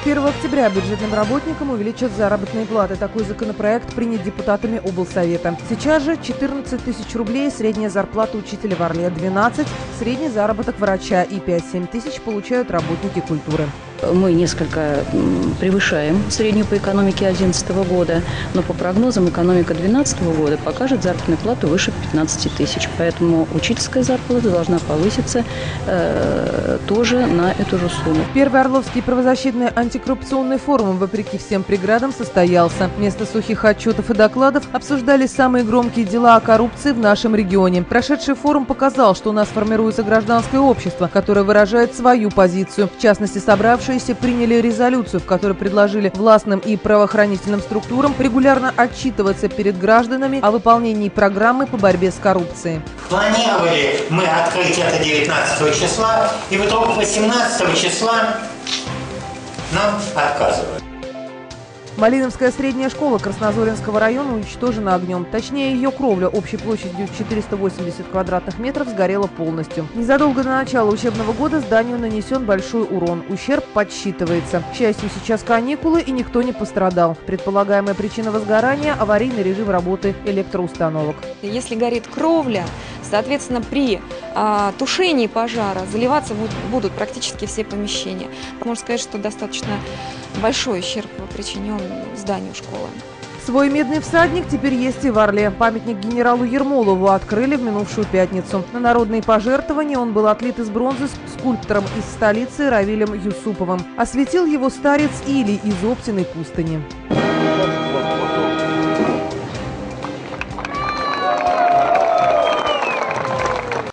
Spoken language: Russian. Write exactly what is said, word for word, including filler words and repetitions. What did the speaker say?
первого октября бюджетным работникам увеличат заработные платы. Такой законопроект принят депутатами облсовета. Сейчас же четырнадцать тысяч рублей средняя зарплата учителя в Орле, двенадцать – средний заработок врача и пять-семь тысяч получают работники культуры. Мы несколько превышаем среднюю по экономике две тысячи одиннадцатого года, но по прогнозам экономика две тысячи двенадцатого года покажет заработную плату выше пятнадцати тысяч. Поэтому учительская зарплата должна повыситься э, тоже на эту же сумму. Первый Орловский правозащитный антикоррупционный форум, вопреки всем преградам, состоялся. Вместо сухих отчетов и докладов обсуждали самые громкие дела о коррупции в нашем регионе. Прошедший форум показал, что у нас формируется гражданское общество, которое выражает свою позицию. В частности, собравшиеся приняли резолюцию, в которой предложили властным и правоохранительным структурам регулярно отчитываться перед гражданами о выполнении программы по борьбе с коррупцией. Планировали мы открыть это девятнадцатого числа, и вдруг восемнадцатого числа нам отказывают. Малиновская средняя школа Краснозоринского района уничтожена огнем. Точнее, ее кровля общей площадью четыреста восемьдесят квадратных метров сгорела полностью. Незадолго до начала учебного года зданию нанесен большой урон. Ущерб подсчитывается. К счастью, сейчас каникулы и никто не пострадал. Предполагаемая причина возгорания – аварийный режим работы электроустановок. Если горит кровля, соответственно, при а, тушении пожара заливаться будут, будут практически все помещения. Можно сказать, что достаточно большой ущерб причинен зданию школы. Свой медный всадник теперь есть и в Орле. Памятник генералу Ермолову открыли в минувшую пятницу. На народные пожертвования он был отлит из бронзы скульптором из столицы Равилем Юсуповым. Осветил его старец Или из Оптиной пустыни.